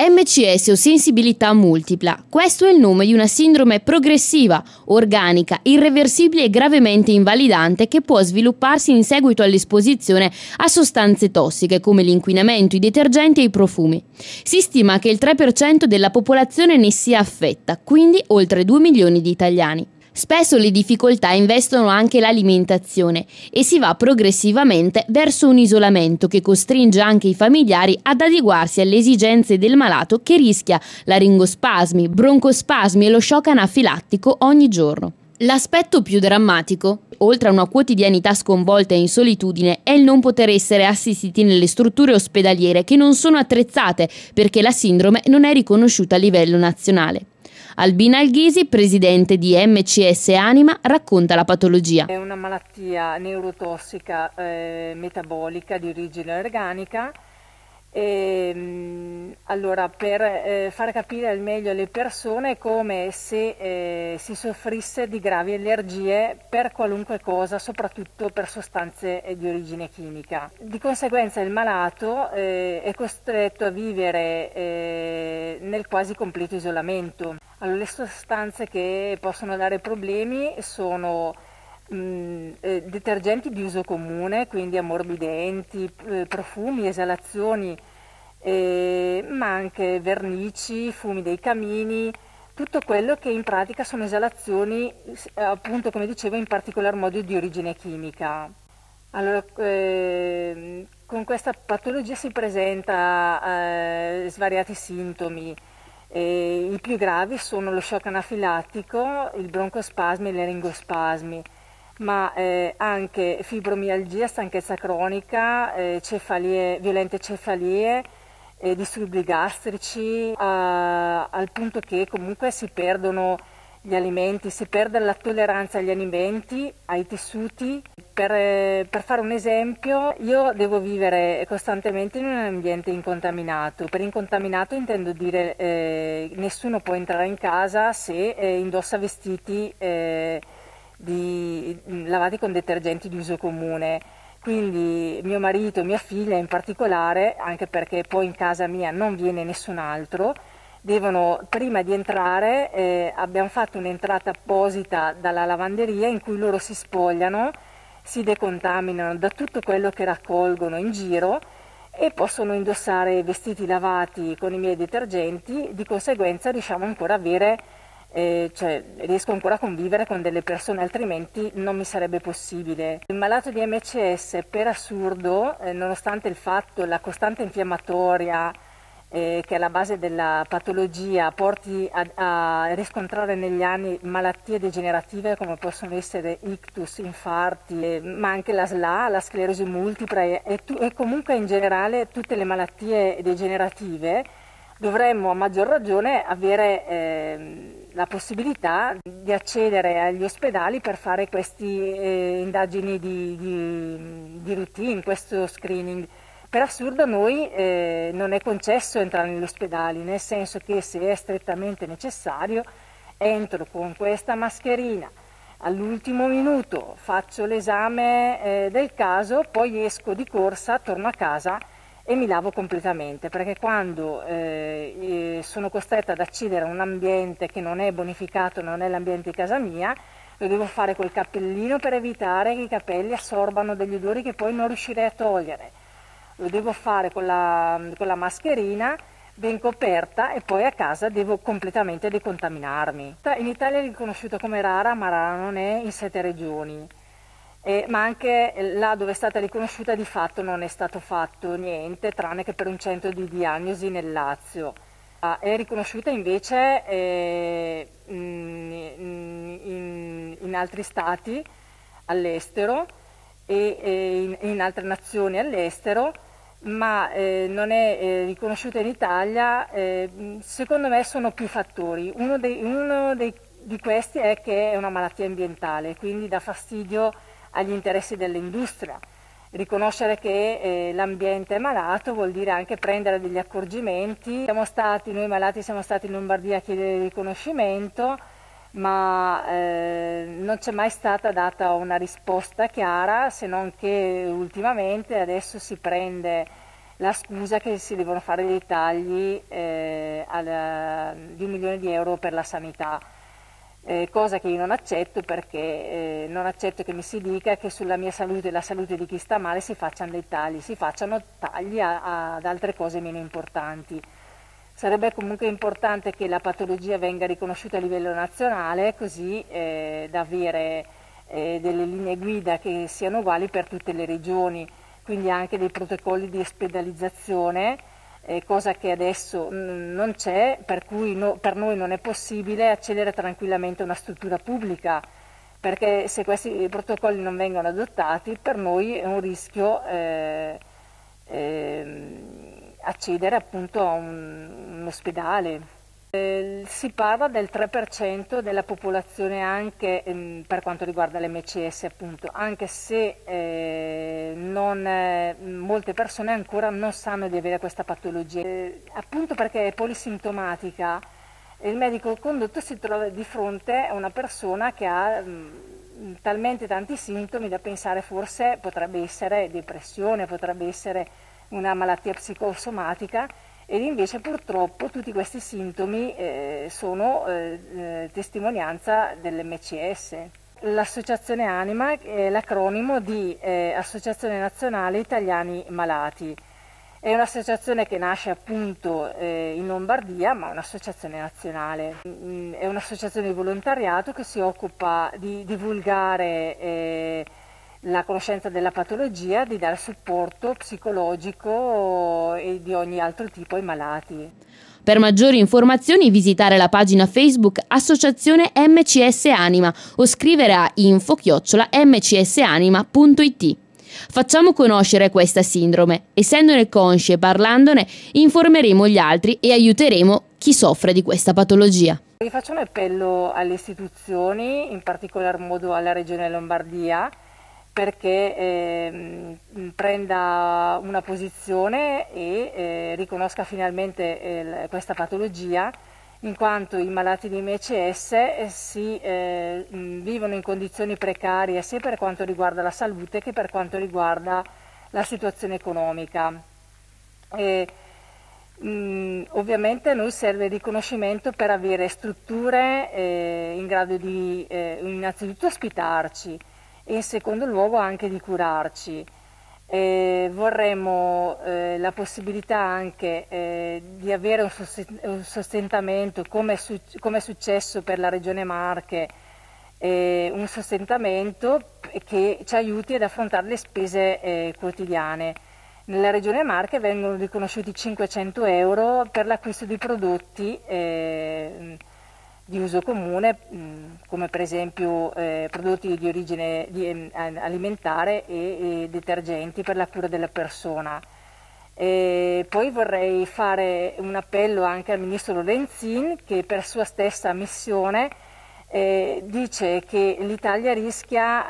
MCS o sensibilità multipla. Questo è il nome di una sindrome progressiva, organica, irreversibile e gravemente invalidante che può svilupparsi in seguito all'esposizione a sostanze tossiche come l'inquinamento, i detergenti e i profumi. Si stima che il 3% della popolazione ne sia affetta, quindi oltre 2 milioni di italiani. Spesso le difficoltà investono anche l'alimentazione e si va progressivamente verso un isolamento che costringe anche i familiari ad adeguarsi alle esigenze del malato che rischia laringospasmi, broncospasmi e lo shock anafilattico ogni giorno. L'aspetto più drammatico, oltre a una quotidianità sconvolta e in solitudine, è il non poter essere assistiti nelle strutture ospedaliere che non sono attrezzate perché la sindrome non è riconosciuta a livello nazionale. Albina Alghisi, presidente di MCS Anima, racconta la patologia. È una malattia neurotossica metabolica di origine organica. Allora, per far capire al meglio alle persone è come se si soffrisse di gravi allergie per qualunque cosa, soprattutto per sostanze di origine chimica. Di conseguenza il malato è costretto a vivere nel quasi completo isolamento. Allora, le sostanze che possono dare problemi sono detergenti di uso comune, quindi ammorbidenti, profumi, esalazioni, ma anche vernici, fumi dei camini, tutto quello che in pratica sono esalazioni, appunto come dicevo, in particolar modo di origine chimica. Allora, con questa patologia si presenta svariati sintomi. I più gravi sono lo shock anafilattico, il broncospasmi e i laringospasmi, ma anche fibromialgia, stanchezza cronica, violente cefalie, disturbi gastrici, al punto che comunque si perdono gli alimenti, si perde la tolleranza agli alimenti, ai tessuti. Per fare un esempio, io devo vivere costantemente in un ambiente incontaminato. Per incontaminato intendo dire nessuno può entrare in casa se indossa vestiti lavati con detergenti di uso comune. Quindi mio marito, mia figlia in particolare, anche perché poi in casa mia non viene nessun altro, devono, prima di entrare, abbiamo fatto un'entrata apposita dalla lavanderia in cui loro si spogliano, si decontaminano da tutto quello che raccolgono in giro e possono indossare vestiti lavati con i miei detergenti. Di conseguenza riusciamo ancora a avere, riesco ancora a convivere con delle persone, altrimenti non mi sarebbe possibile. Il malato di MCS, per assurdo, nonostante il fatto, la costante infiammatoria che è alla base della patologia, porti a riscontrare negli anni malattie degenerative come possono essere ictus, infarti, ma anche la SLA, la sclerosi multipla e comunque in generale tutte le malattie degenerative, dovremmo a maggior ragione avere la possibilità di accedere agli ospedali per fare queste indagini di routine, questo screening. Per assurdo a noi non è concesso entrare negli ospedali, nel senso che se è strettamente necessario entro con questa mascherina, all'ultimo minuto faccio l'esame del caso, poi esco di corsa, torno a casa e mi lavo completamente, perché quando sono costretta ad accedere a un ambiente che non è bonificato, non è l'ambiente di casa mia, lo devo fare col cappellino per evitare che i capelli assorbano degli odori che poi non riuscirei a togliere. Lo devo fare con la mascherina ben coperta e poi a casa devo completamente decontaminarmi. In Italia è riconosciuta come rara, ma rara non è in 7 regioni, ma anche là dove è stata riconosciuta di fatto non è stato fatto niente, tranne che per un centro di diagnosi nel Lazio. È riconosciuta invece in altri stati all'estero e in altre nazioni all'estero, ma non è riconosciuta in Italia. Secondo me sono più fattori. Uno di questi è che è una malattia ambientale, quindi dà fastidio agli interessi dell'industria. Riconoscere che l'ambiente è malato vuol dire anche prendere degli accorgimenti. Noi malati siamo stati in Lombardia a chiedere il riconoscimento, ma non c'è mai stata data una risposta chiara, se non che ultimamente adesso si prende la scusa che si devono fare dei tagli di 1 milione di euro per la sanità. Cosa che io non accetto, perché non accetto che mi si dica che sulla mia salute e la salute di chi sta male si facciano dei tagli, si facciano tagli ad altre cose meno importanti. Sarebbe comunque importante che la patologia venga riconosciuta a livello nazionale, così da avere delle linee guida che siano uguali per tutte le regioni, quindi anche dei protocolli di ospedalizzazione, cosa che adesso non c'è, per cui per noi non è possibile accedere tranquillamente a una struttura pubblica, perché se questi protocolli non vengono adottati, per noi è un rischio accedere appunto a un ospedale. Si parla del 3% della popolazione anche per quanto riguarda l'MCS, appunto, anche se molte persone ancora non sanno di avere questa patologia. Appunto perché è polisintomatica, il medico condotto si trova di fronte a una persona che ha talmente tanti sintomi da pensare forse potrebbe essere depressione, potrebbe essere una malattia psicosomatica, ed invece purtroppo tutti questi sintomi sono testimonianza dell'MCS. L'associazione Anima è l'acronimo di Associazione Nazionale Italiani Malati. È un'associazione che nasce appunto in Lombardia, ma è un'associazione nazionale. È un'associazione di volontariato che si occupa di divulgare la conoscenza della patologia, di dare supporto psicologico e di ogni altro tipo ai malati. Per maggiori informazioni visitare la pagina Facebook Associazione MCS Anima o scrivere a info@mcsanima.it. Facciamo conoscere questa sindrome, essendone consci e parlandone informeremo gli altri e aiuteremo chi soffre di questa patologia. Faccio un appello alle istituzioni, in particolar modo alla Regione Lombardia, perché prenda una posizione e riconosca finalmente questa patologia, in quanto i malati di MCS vivono in condizioni precarie sia per quanto riguarda la salute che per quanto riguarda la situazione economica. Ovviamente a noi serve il riconoscimento per avere strutture in grado di innanzitutto ospitarci, e in secondo luogo anche di curarci. Vorremmo la possibilità anche di avere un sostentamento, come è successo per la Regione Marche, un sostentamento che ci aiuti ad affrontare le spese quotidiane. Nella Regione Marche vengono riconosciuti 500 euro per l'acquisto di prodotti di uso comune, come per esempio prodotti di origine alimentare e detergenti per la cura della persona. Poi vorrei fare un appello anche al Ministro Lorenzin, che per sua stessa missione dice che l'Italia rischia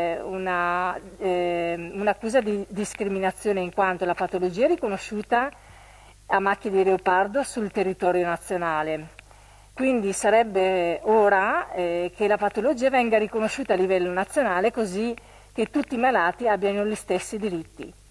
un'accusa di discriminazione, in quanto la patologia è riconosciuta a macchia di leopardo sul territorio nazionale. Quindi sarebbe ora che la patologia venga riconosciuta a livello nazionale, così che tutti i malati abbiano gli stessi diritti.